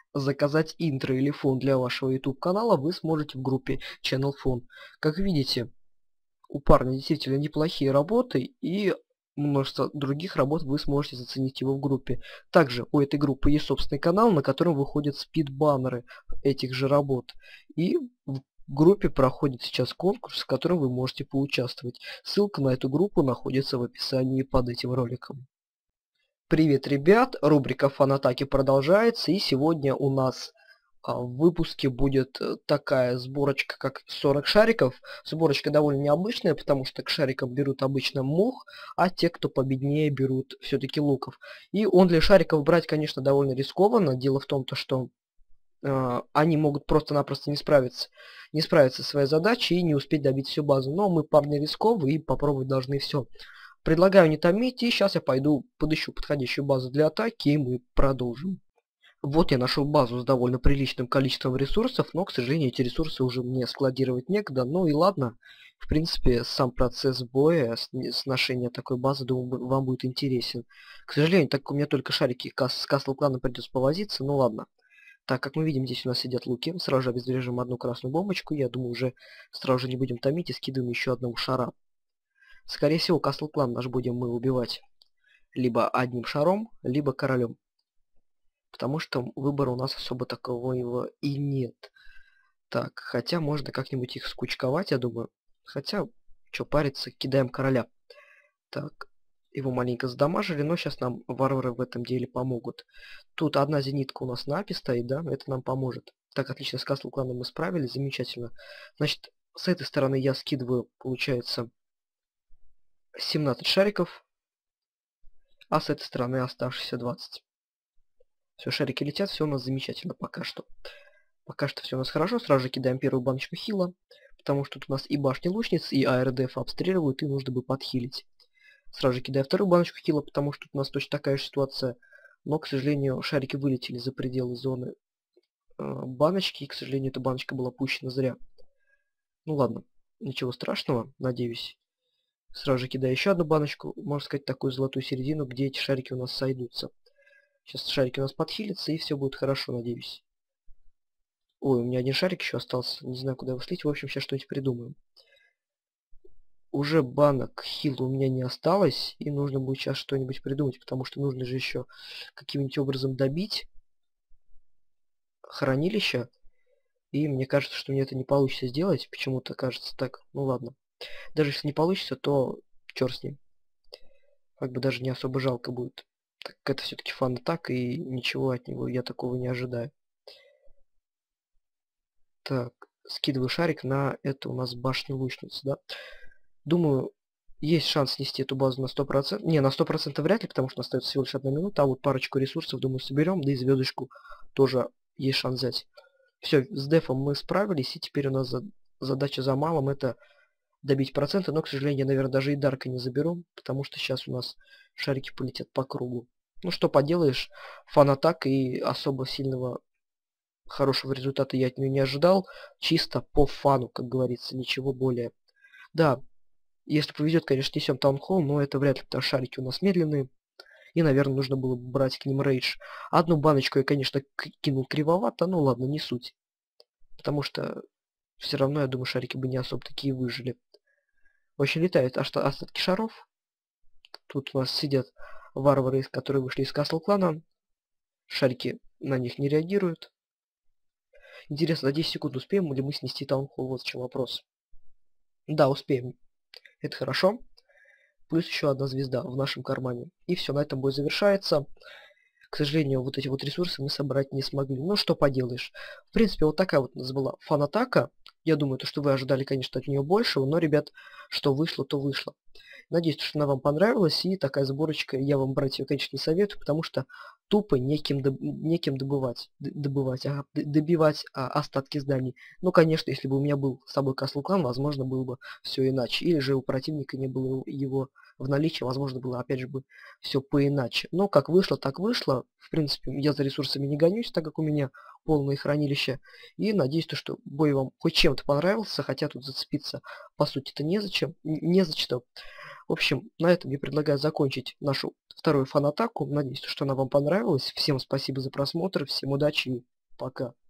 заказать интро или фон для вашего YouTube канала вы сможете в группе Channel Phone. Как видите, у парня действительно неплохие работы, и множество других работ вы сможете заценить его в группе. Также у этой группы есть собственный канал, на котором выходят спид-баннеры этих же работ. И в группе проходит сейчас конкурс, в котором вы можете поучаствовать. Ссылка на эту группу находится в описании под этим роликом. Привет, ребят! Рубрика «Фан-атаки» продолжается, и сегодня у нас в выпуске будет такая сборочка, как 40 шариков. Сборочка довольно необычная, потому что к шарикам берут обычно мох, а те, кто победнее, берут все-таки луков. И он для шариков брать, конечно, довольно рискованно. Дело в том, что они могут просто-напросто не справиться со своей задачей и не успеть добить всю базу. Но мы парни рисковые и попробовать должны все. Предлагаю не томить, и сейчас я пойду подыщу подходящую базу для атаки, и мы продолжим. Вот я нашел базу с довольно приличным количеством ресурсов, но, к сожалению, эти ресурсы уже мне складировать некогда. Ну и ладно, в принципе, сам процесс боя, сношения такой базы, думаю, вам будет интересен. К сожалению, так как у меня только шарики с Castle Clan придется повозиться, ну ладно. Так, как мы видим, здесь у нас сидят луки. Сразу же обезвреживаем одну красную бомбочку. Я думаю, уже сразу же не будем томить и скидываем еще одного шара. Скорее всего, Castle Clan наш будем мы убивать либо одним шаром, либо королем. Потому что выбора у нас особо такового и нет. Так, хотя можно как-нибудь их скучковать, я думаю. Хотя, что париться, кидаем короля. Так, его маленько задамажили, но сейчас нам варвары в этом деле помогут. Тут одна зенитка у нас на апе стоит, да, это нам поможет. Так, отлично, с Castle Clan мы справились, замечательно. Значит, с этой стороны я скидываю, получается, 17 шариков, а с этой стороны оставшиеся 20. Все, шарики летят, все у нас замечательно пока что. Пока что все у нас хорошо. Сразу же кидаем первую баночку хила, потому что тут у нас и башни лучниц, и АРДФ обстреливают, и нужно бы подхилить. Сразу же кидаем вторую баночку хила, потому что тут у нас точно такая же ситуация. Но, к сожалению, шарики вылетели за пределы зоны баночки, и, к сожалению, эта баночка была пущена зря. Ну ладно, ничего страшного, надеюсь. Сразу же кидаю еще одну баночку, можно сказать, такую золотую середину, где эти шарики у нас сойдутся. Сейчас шарики у нас подхилятся, и все будет хорошо, надеюсь. Ой, у меня один шарик еще остался. Не знаю, куда его слить. В общем, сейчас что-нибудь придумаем. Уже банок хила у меня не осталось. И нужно будет сейчас что-нибудь придумать. Потому что нужно же еще каким-нибудь образом добить хранилище. И мне кажется, что мне это не получится сделать. Почему-то кажется так. Ну ладно. Даже если не получится, то черт с ним. Как бы даже не особо жалко будет. Так как это все-таки фан-атак, и ничего от него я такого не ожидаю. Так, скидываю шарик на это у нас башню лучницы, да? Думаю, есть шанс снести эту базу на 100%. Не, на 100% вряд ли, потому что остается всего лишь 1 минута, а вот парочку ресурсов, думаю, соберем, да и звездочку тоже есть шанс взять. Все, с дефом мы справились, и теперь у нас задача за малым, это добить проценты, но, к сожалению, я, наверное, даже и Дарка не заберу, потому что сейчас у нас шарики полетят по кругу. Ну, что поделаешь, фан-атак, и особо сильного хорошего результата я от нее не ожидал. Чисто по фану, как говорится, ничего более. Да, если повезет, конечно, несем таунхолл, но это вряд ли, потому что шарики у нас медленные. И, наверное, нужно было бы брать к ним рейдж. Одну баночку я, конечно, кинул кривовато, но ладно, не суть. Потому что все равно, я думаю, шарики бы не особо такие выжили. В общем, летают остатки шаров. Тут у нас сидят варвары, которые вышли из Castle Clan. Шарики на них не реагируют. Интересно, за 10 секунд успеем ли мы снести таунхолл? Вот в чем вопрос. Да, успеем. Это хорошо. Плюс еще одна звезда в нашем кармане. И все, на этом бой завершается. К сожалению, вот эти вот ресурсы мы собрать не смогли. Ну, что поделаешь. В принципе, вот такая вот у нас была фан-атака. Я думаю, что вы ожидали, конечно, от нее большего. Но, ребят, что вышло, то вышло. Надеюсь, что она вам понравилась. И такая сборочка, я вам брать ее, конечно, не советую, потому что тупо неким добывать, добивать остатки зданий. Ну, конечно, если бы у меня был с собой Castle Clan, возможно, было бы все иначе. Или же у противника не было его в наличии, возможно, было, опять же, бы все поиначе. Но как вышло, так вышло. В принципе, я за ресурсами не гонюсь, так как у меня полное хранилище. И надеюсь, что бой вам хоть чем-то понравился, хотя тут зацепиться, по сути-то незачем, не за что. В общем, на этом я предлагаю закончить нашу вторую фан-атаку. Надеюсь, что она вам понравилась. Всем спасибо за просмотр, всем удачи и Пока.